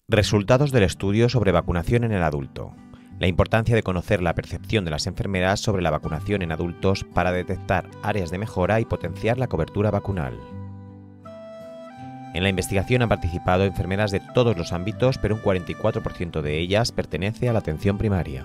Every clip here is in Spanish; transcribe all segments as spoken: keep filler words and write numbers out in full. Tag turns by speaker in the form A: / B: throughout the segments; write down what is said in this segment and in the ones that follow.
A: Resultados del estudio sobre vacunación en el adulto. La importancia de conocer la percepción de las enfermeras sobre la vacunación en adultos para detectar áreas de mejora y potenciar la cobertura vacunal. En la investigación han participado enfermeras de todos los ámbitos, pero un cuarenta y cuatro por ciento de ellas pertenece a la atención primaria.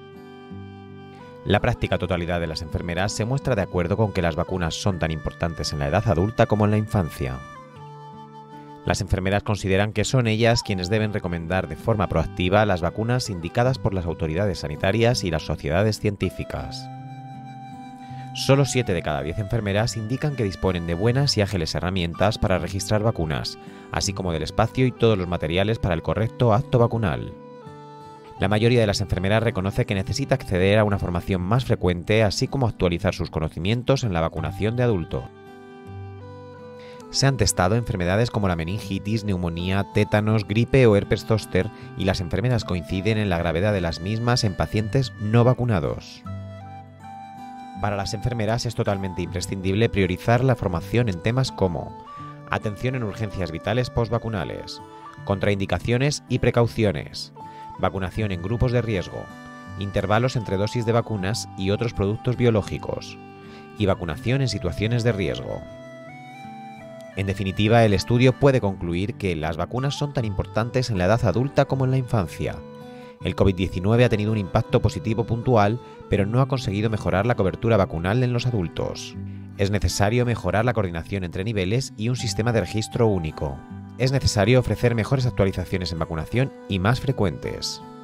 A: La práctica totalidad de las enfermeras se muestra de acuerdo con que las vacunas son tan importantes en la edad adulta como en la infancia. Las enfermeras consideran que son ellas quienes deben recomendar de forma proactiva las vacunas indicadas por las autoridades sanitarias y las sociedades científicas. Solo siete de cada diez enfermeras indican que disponen de buenas y ágiles herramientas para registrar vacunas, así como del espacio y todos los materiales para el correcto acto vacunal. La mayoría de las enfermeras reconoce que necesita acceder a una formación más frecuente, así como actualizar sus conocimientos en la vacunación de adultos. Se han testado enfermedades como la meningitis, neumonía, tétanos, gripe o herpes zóster y las enfermeras coinciden en la gravedad de las mismas en pacientes no vacunados. Para las enfermeras es totalmente imprescindible priorizar la formación en temas como atención en urgencias vitales postvacunales, contraindicaciones y precauciones, vacunación en grupos de riesgo, intervalos entre dosis de vacunas y otros productos biológicos, y vacunación en situaciones de riesgo. En definitiva, el estudio puede concluir que las vacunas son tan importantes en la edad adulta como en la infancia. El COVID diecinueve ha tenido un impacto positivo puntual, pero no ha conseguido mejorar la cobertura vacunal en los adultos. Es necesario mejorar la coordinación entre niveles y un sistema de registro único. Es necesario ofrecer mejores actualizaciones en vacunación y más frecuentes.